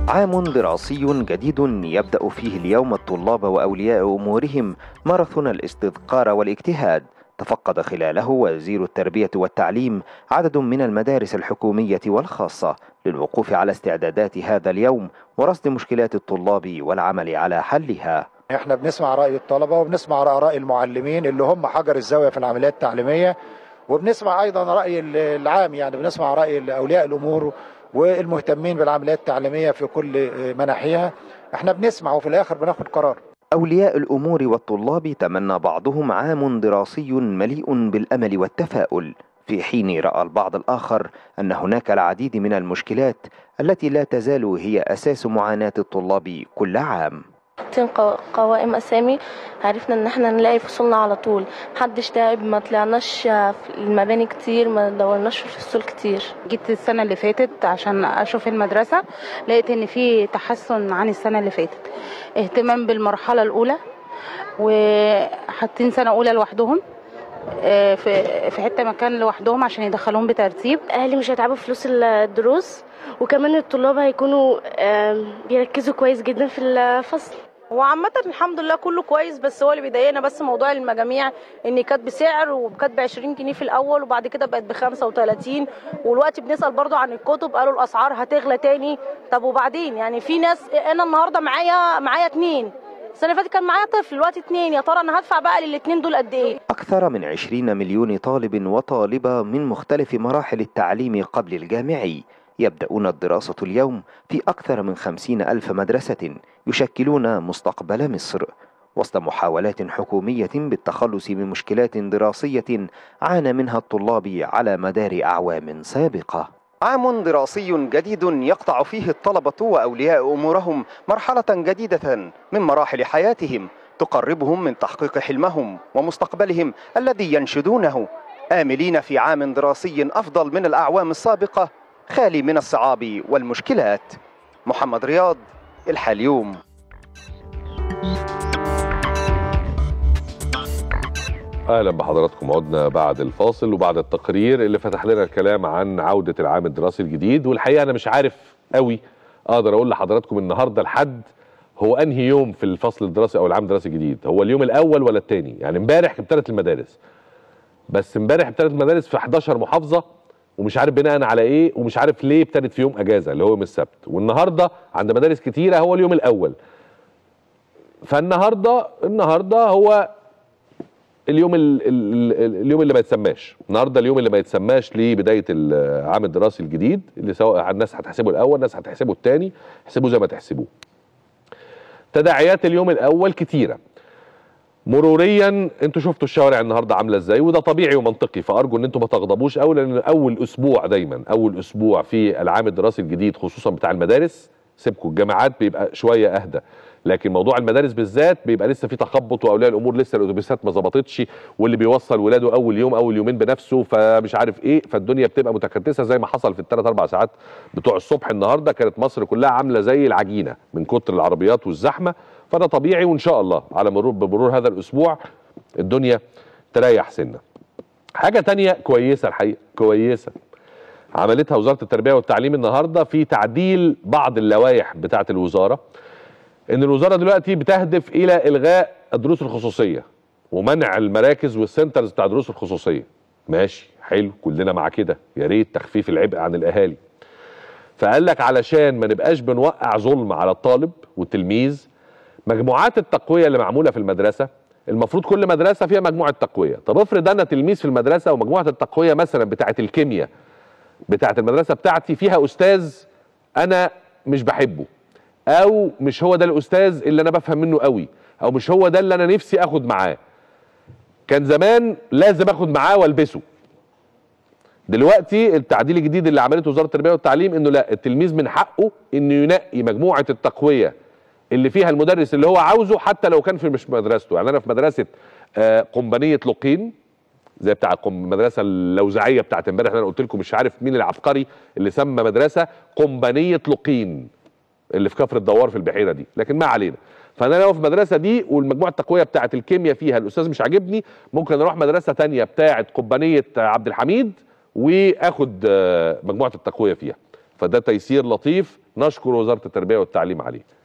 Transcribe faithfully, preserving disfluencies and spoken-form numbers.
عام دراسي جديد يبدأ فيه اليوم الطلاب وأولياء أمورهم ماراثون الاستذكار والاجتهاد. تفقد خلاله وزير التربية والتعليم عدد من المدارس الحكومية والخاصة للوقوف على استعدادات هذا اليوم ورصد مشكلات الطلاب والعمل على حلها. احنا بنسمع رأي الطلبة وبنسمع آراء المعلمين اللي هم حجر الزاوية في العمليات التعليمية، وبنسمع أيضا رأي العام، يعني بنسمع رأي أولياء الأمور والمهتمين بالعمليات التعليمية في كل مناحيها. احنا بنسمع وفي الآخر بناخد قرار. أولياء الأمور والطلاب تمنى بعضهم عام دراسي مليء بالأمل والتفاؤل، في حين رأى البعض الآخر أن هناك العديد من المشكلات التي لا تزال هي أساس معاناة الطلاب كل عام. قوائم اسامي عرفنا ان احنا نلاقي فصولنا على طول، محدش تعب، ما طلعناش في المباني كتير، ما دورناش في الفصول كتير. جيت السنه اللي فاتت عشان اشوف المدرسه، لقيت ان في تحسن عن السنه اللي فاتت، اهتمام بالمرحله الاولى وحاطين سنه اولى لوحدهم في في حته مكان لوحدهم عشان يدخلوهم بترتيب. اهلي مش هيتعبوا في فلوس الدروس، وكمان الطلاب هيكونوا بيركزوا كويس جدا في الفصل. هو عامة الحمد لله كله كويس، بس هو اللي بيضايقنا بس موضوع المجاميع، ان كانت بسعر وكانت ب عشرين جنيه في الاول وبعد كده بقت ب خمسة وتلاتين، والوقت بنسال برضو عن الكتب قالوا الاسعار هتغلى تاني. طب وبعدين يعني في ناس، انا النهارده معايا معايا اتنين، السنه اللي فاتت كان معايا طفل، دلوقتي اتنين، يا ترى انا هدفع بقى للاتنين دول قد ايه؟ اكثر من عشرين مليون طالب وطالبه من مختلف مراحل التعليم قبل الجامعي يبدأون الدراسة اليوم في أكثر من خمسين ألف مدرسة يشكلون مستقبل مصر، وسط محاولات حكومية بالتخلص من مشكلات دراسية عانى منها الطلاب على مدار أعوام سابقة. عام دراسي جديد يقطع فيه الطلبة وأولياء أمورهم مرحلة جديدة من مراحل حياتهم تقربهم من تحقيق حلمهم ومستقبلهم الذي ينشدونه، آملين في عام دراسي أفضل من الأعوام السابقة خالي من الصعاب والمشكلات. محمد رياض، الحاليوم. اهلا بحضراتكم. عدنا بعد الفاصل وبعد التقرير اللي فتح لنا الكلام عن عودة العام الدراسي الجديد، والحقيقة انا مش عارف قوي اقدر اقول لحضراتكم النهارده الحد هو انهي يوم في الفصل الدراسي او العام الدراسي الجديد، هو اليوم الاول ولا الثاني؟ يعني امبارح ابتدت المدارس، بس امبارح ابتدت المدارس في حداشر محافظة ومش عارف بناء على ايه، ومش عارف ليه ابتدت في يوم اجازه اللي هو يوم السبت، والنهارده عند مدارس كتيره هو اليوم الاول. فالنهارده النهارده هو اليوم ال ال اليوم اللي ما يتسماش، النهارده اليوم اللي ما يتسماش لبدايه العام الدراسي الجديد، اللي سواء الناس هتحسبه الاول، الناس هتحسبه الثاني، احسبوه زي ما تحسبوه. تداعيات اليوم الاول كتيره. مروريا انتوا شفتوا الشوارع النهارده عامله ازاي، وده طبيعي ومنطقي، فارجو ان انتوا ما تغضبوش قوي، لان اول اسبوع دايما اول اسبوع في العام الدراسي الجديد خصوصا بتاع المدارس، سيبكوا الجامعات بيبقى شويه اهدى، لكن موضوع المدارس بالذات بيبقى لسه في تخبط، واولياء الامور لسه الاتوبيسات ما ظبطتش، واللي بيوصل ولاده اول يوم اول يومين بنفسه فمش عارف ايه، فالدنيا بتبقى متكدسه زي ما حصل في الثلاث اربع ساعات بتوع الصبح النهارده. كانت مصر كلها عامله زي العجينه من كتر العربيات والزحمه، فده طبيعي، وان شاء الله على مرور بمرور هذا الاسبوع الدنيا تريح سنه. حاجه تانية كويسه الحقيقه كويسه عملتها وزاره التربيه والتعليم النهارده في تعديل بعض اللوائح بتاعه الوزاره، ان الوزاره دلوقتي بتهدف الى الغاء الدروس الخصوصيه ومنع المراكز والسنترز بتاع الدروس الخصوصيه. ماشي، حلو، كلنا مع كده، يا ريت تخفيف العبء عن الاهالي. فقال لك علشان ما نبقاش بنوقع ظلم على الطالب والتلميذ، مجموعات التقويه اللي معموله في المدرسه، المفروض كل مدرسه فيها مجموعه تقويه. طب افرض انا تلميذ في المدرسه ومجموعه التقويه مثلا بتاعه الكيمياء بتاعه المدرسه بتاعتي فيها استاذ انا مش بحبه، او مش هو ده الاستاذ اللي انا بفهم منه قوي، او مش هو ده اللي انا نفسي اخد معاه. كان زمان لازم اخد معاه والبسه. دلوقتي التعديل الجديد اللي عملته وزاره التربيه والتعليم انه لا، التلميذ من حقه انه ينقي مجموعه التقويه اللي فيها المدرس اللي هو عاوزه، حتى لو كان في مش مدرسته. يعني انا في مدرسه آه قنبنيه لقين، زي بتاع المدرسه اللوزعيه بتاعت امبارح، انا قلت لكم مش عارف مين العبقري اللي سمى مدرسه قنبنيه لقين اللي في كفر الدوار في البحيره دي، لكن ما علينا. فانا لو في المدرسه دي والمجموعه التقويه بتاعت الكيمياء فيها الاستاذ مش عاجبني، ممكن اروح مدرسه ثانيه بتاعت قنبنيه عبد الحميد واخد مجموعه التقويه فيها. فده تيسير لطيف نشكر وزاره التربيه والتعليم عليه.